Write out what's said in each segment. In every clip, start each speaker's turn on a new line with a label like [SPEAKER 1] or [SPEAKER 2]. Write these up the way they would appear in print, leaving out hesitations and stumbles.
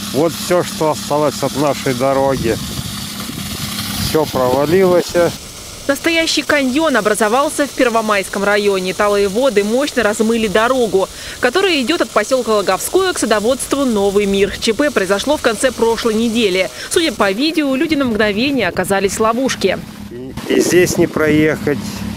[SPEAKER 1] Вот все, что осталось от нашей дороги. Все провалилось.
[SPEAKER 2] Настоящий каньон образовался в Первомайском районе. Талые воды мощно размыли дорогу, которая идет от поселка Логовское к садоводству «Новый мир». ЧП произошло в конце прошлой недели. Судя по видео, люди на мгновение оказались в ловушке.
[SPEAKER 1] И здесь не проехать,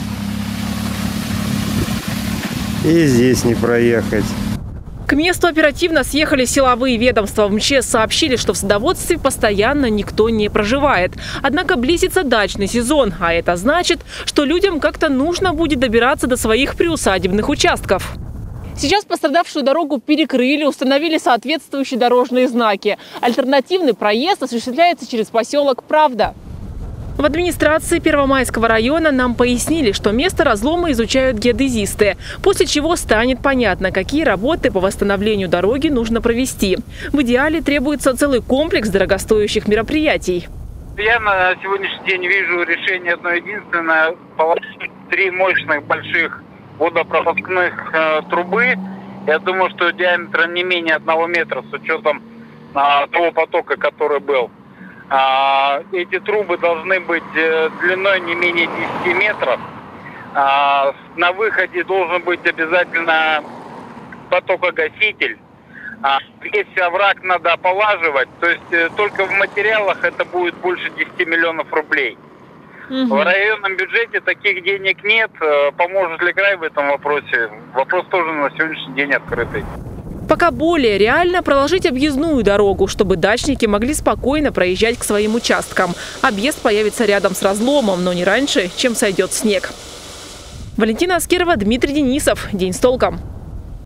[SPEAKER 1] и здесь не проехать.
[SPEAKER 2] К месту оперативно съехали силовые ведомства. В МЧС сообщили, что в садоводстве постоянно никто не проживает. Однако близится дачный сезон, а это значит, что людям как-то нужно будет добираться до своих приусадебных участков. Сейчас пострадавшую дорогу перекрыли, установили соответствующие дорожные знаки. Альтернативный проезд осуществляется через поселок Правда. В администрации Первомайского района нам пояснили, что место разлома изучают геодезисты, после чего станет понятно, какие работы по восстановлению дороги нужно провести. В идеале требуется целый комплекс дорогостоящих мероприятий.
[SPEAKER 3] Я на сегодняшний день вижу решение одно единственное: положить 3 мощных больших водопропускных трубы. Я думаю, что диаметром не менее 1 метра, с учетом того потока, который был. Эти трубы должны быть длиной не менее 10 метров. На выходе должен быть обязательно потокогаситель. Весь овраг надо ополаживать. То есть только в материалах это будет больше 10 миллионов рублей. В районном бюджете таких денег нет. Поможет ли край в этом вопросе? Вопрос тоже на сегодняшний день открытый.
[SPEAKER 2] Пока более реально проложить объездную дорогу, чтобы дачники могли спокойно проезжать к своим участкам. Объезд появится рядом с разломом, но не раньше, чем сойдет снег. Валентина Аскерова, Дмитрий Денисов. День с толком.